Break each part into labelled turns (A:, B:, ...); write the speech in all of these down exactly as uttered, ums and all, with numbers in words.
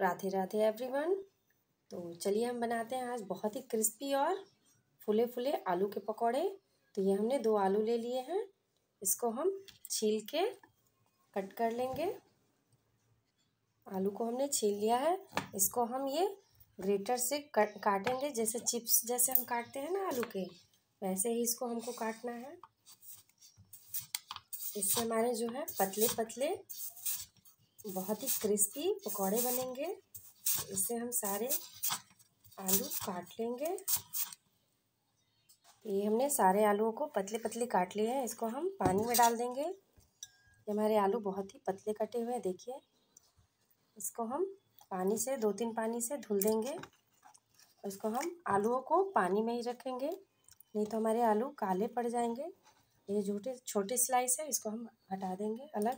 A: Radhe Radhe everyone. तो चलिए हम बनाते हैं आज बहुत ही क्रिस्पी और फुले फुले आलू के पकौड़े। तो ये हमने दो आलू ले लिए हैं, इसको हम छील के कट कर लेंगे। आलू को हमने छील लिया है, इसको हम ये ग्रेटर से कट काटेंगे, जैसे चिप्स जैसे हम काटते हैं ना आलू के, वैसे ही इसको हमको काटना है। इससे हमारे जो है पतले पतले बहुत ही क्रिस्पी पकौड़े बनेंगे। इससे हम सारे आलू काट लेंगे। ये हमने सारे आलूओं को पतले पतले काट लिए हैं, इसको हम पानी में डाल देंगे। ये हमारे आलू बहुत ही पतले कटे हुए हैं, देखिए। इसको हम पानी से दो तीन पानी से धुल देंगे। इसको हम आलूओं को पानी में ही रखेंगे, नहीं तो हमारे आलू काले पड़ जाएंगे। ये छोटे छोटे स्लाइस है, इसको हम हटा देंगे अलग।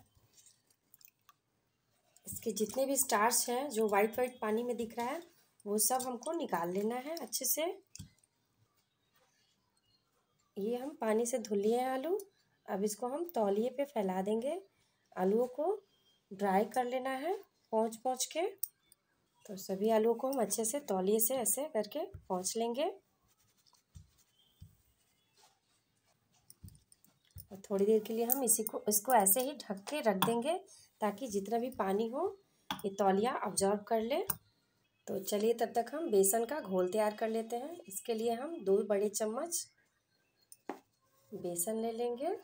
A: इसके जितने भी स्टार्च हैं जो वाइट वाइट पानी में दिख रहा है, वो सब हमको निकाल लेना है अच्छे से। ये हम पानी से धुल लिए हैं आलू। अब इसको हम तौलिए पे फैला देंगे। आलूओं को ड्राई कर लेना है पोंछ पोंछ के। तो सभी आलूओं को हम अच्छे से तौलिए से ऐसे करके पोंछ लेंगे। और थोड़ी देर के लिए हम इसी को इसको ऐसे ही ढक के रख देंगे, ताकि जितना भी पानी हो ये तौलिया अब्जॉर्ब कर ले। तो चलिए तब तक हम बेसन का घोल तैयार कर लेते हैं। इसके लिए हम दो बड़े चम्मच बेसन ले लेंगे।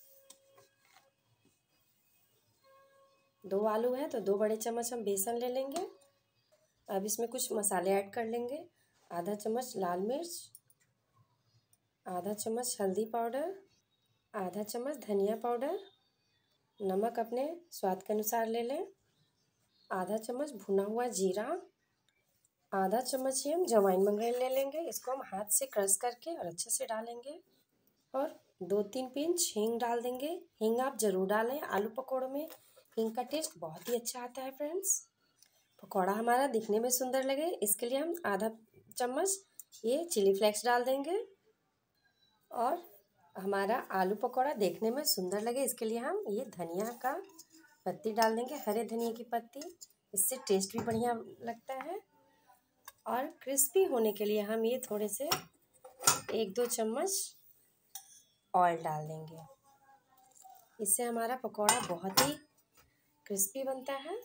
A: दो आलू है तो दो बड़े चम्मच हम बेसन ले लेंगे। अब इसमें कुछ मसाले ऐड कर लेंगे। आधा चम्मच लाल मिर्च, आधा चम्मच हल्दी पाउडर, आधा चम्मच धनिया पाउडर, नमक अपने स्वाद के अनुसार ले लें, आधा चम्मच भुना हुआ जीरा, आधा चम्मच ही हम जवाइन मंगरेल ले लेंगे। इसको हम हाथ से क्रश करके और अच्छे से डालेंगे। और दो तीन पिंच हींग डाल देंगे। हींग आप ज़रूर डालें, आलू पकौड़ों में हींग का टेस्ट बहुत ही अच्छा आता है फ्रेंड्स। पकौड़ा हमारा दिखने में सुंदर लगे, इसके लिए हम आधा चम्मच ये चिली फ्लेक्स डाल देंगे। और हमारा आलू पकौड़ा देखने में सुंदर लगे, इसके लिए हम ये धनिया का पत्ती डाल देंगे, हरे धनिया की पत्ती। इससे टेस्ट भी बढ़िया लगता है। और क्रिस्पी होने के लिए हम ये थोड़े से एक दो चम्मच ऑयल डाल देंगे। इससे हमारा पकौड़ा बहुत ही क्रिस्पी बनता है।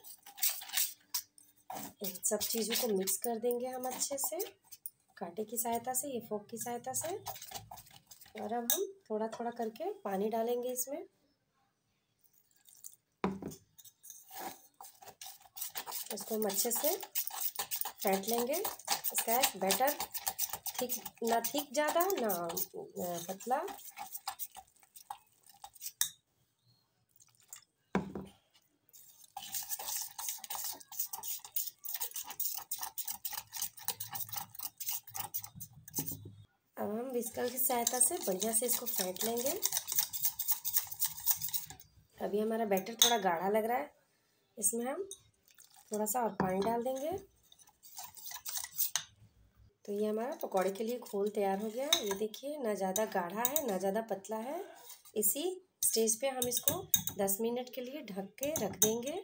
A: इन सब चीज़ों को मिक्स कर देंगे हम अच्छे से कांटे की सहायता से, ये फोक की सहायता से। और अब हम थोड़ा थोड़ा करके पानी डालेंगे इसमें। इसको हम अच्छे से फेंट लेंगे। इसका एक बैटर थिक ना थिक ज़्यादा ना पतला। अब हम विस्कर की सहायता से बढ़िया से इसको फेंट लेंगे। अभी हमारा बैटर थोड़ा गाढ़ा लग रहा है, इसमें हम थोड़ा सा और पानी डाल देंगे। तो ये हमारा पकौड़े के लिए घोल तैयार हो गया। ये देखिए, ना ज़्यादा गाढ़ा है ना ज़्यादा पतला है। इसी स्टेज पे हम इसको दस मिनट के लिए ढक के रख देंगे।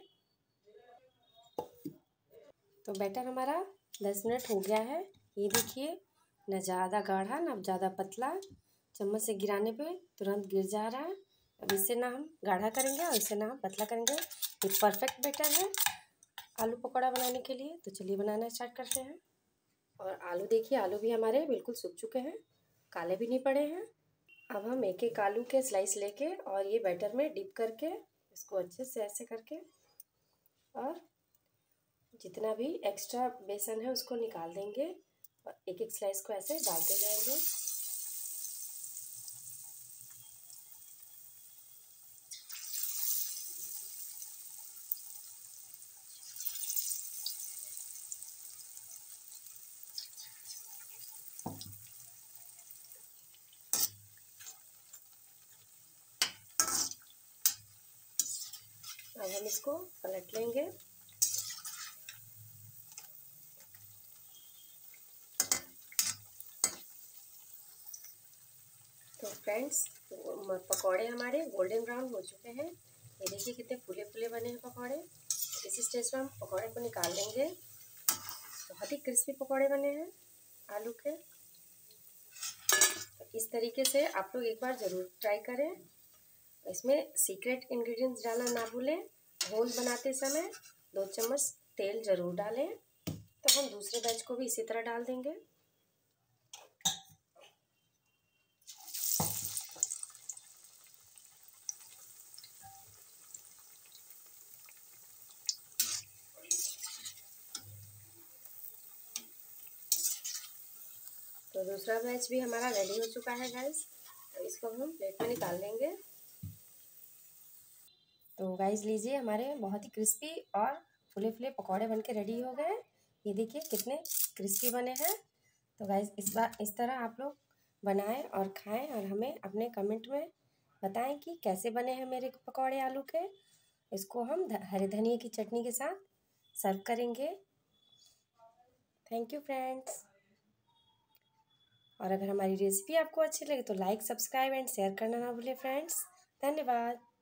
A: तो बैटर हमारा दस मिनट हो गया है। ये देखिए, ना ज़्यादा गाढ़ा ना ज़्यादा पतला, चम्मच से गिराने पे तुरंत गिर जा रहा है। अब इससे ना हम गाढ़ा करेंगे और इससे ना हम पतला करेंगे। ये परफेक्ट बैटर है आलू पकौड़ा बनाने के लिए। तो चलिए बनाना स्टार्ट करते हैं। और आलू देखिए, आलू भी हमारे बिल्कुल सूख चुके हैं, काले भी नहीं पड़े हैं। अब हम एक एक आलू के स्लाइस लेके और ये बैटर में डिप करके इसको अच्छे से ऐसे करके और जितना भी एक्स्ट्रा बेसन है उसको निकाल देंगे। और एक एक स्लाइस को ऐसे डालते जाएंगे। अब हम इसको पलट लेंगे। तो फ्रेंड्स, पकौड़े हमारे गोल्डन ब्राउन हो चुके हैं। ये देखिए कितने फूले फूले बने हैं पकौड़े। इसी स्टेज पर हम पकौड़े को निकाल लेंगे। बहुत ही क्रिस्पी पकौड़े बने हैं आलू के। तो इस तरीके से आप लोग एक बार ज़रूर ट्राई करें। इसमें सीक्रेट इंग्रेडिएंट्स डालना ना भूलें। घोल बनाते समय दो चम्मच तेल ज़रूर डालें। तो हम दूसरे बैच को भी इसी तरह डाल देंगे। तो दूसरा बैच भी हमारा रेडी हो चुका है गाइस। तो इसको हम प्लेट में निकाल लेंगे। तो गाइस लीजिए, हमारे बहुत ही क्रिस्पी और फुले फुले पकौड़े बनके रेडी हो गए। ये देखिए कितने क्रिस्पी बने हैं। तो गाइस इस बार इस तरह आप लोग बनाएं और खाएं और हमें अपने कमेंट में बताएं कि कैसे बने हैं मेरे पकौड़े आलू के। इसको हम हरे धनिया की चटनी के साथ सर्व करेंगे। Thank you friends. और अगर हमारी रेसिपी आपको अच्छी लगे तो लाइक, सब्सक्राइब एंड शेयर करना ना भूलें फ्रेंड्स। धन्यवाद।